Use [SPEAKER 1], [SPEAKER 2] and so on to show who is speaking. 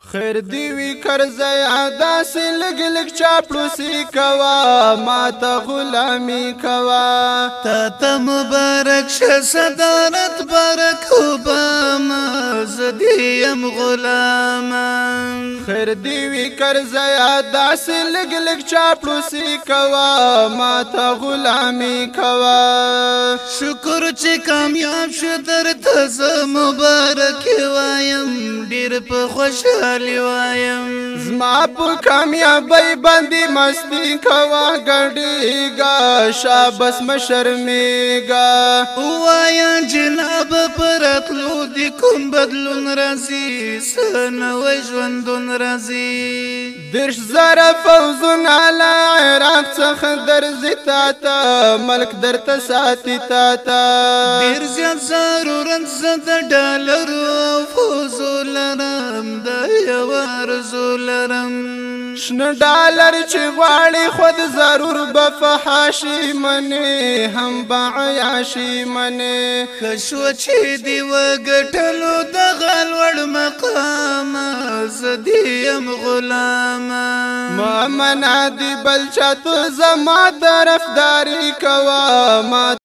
[SPEAKER 1] خیر دیوی کرزیا داسی لگ لگ چاپلوسی کوا ما تا غلامی کوا
[SPEAKER 2] تا مبارک شه صدارت بارک اوباما زدیم غلاما
[SPEAKER 1] خیر دیوی کرزیا داسی لگ لگ چاپلوسی کوا ما تا غلامی کوا
[SPEAKER 2] شکر چې کامیاب شو در ته مبارک وایم ډیر په خوشحالي وایم
[SPEAKER 1] زما په کامیابی باندې مستی کوا ګډیږه شابس مشرمیږه
[SPEAKER 2] وایا جناب پرتلو د کوم بدلون راځي سنوي ژوندون راځي
[SPEAKER 1] درش زره فوزونه له عراق څخه درځي تا ته ملک درته ساتي تا ته
[SPEAKER 2] ډیر زیات ضرورت زه د ډالرو او فوزو لرم د یو ارزو لرم
[SPEAKER 1] شنه ډالر چې غواړي خود ضرور به فحاشي منې هم به عیاشي منې
[SPEAKER 2] ښه شوه چې دې وګټلو دغه لوړ مقامه زه دې یم غلامه
[SPEAKER 1] مه منع دې بل چا ته زما طرفداري کوه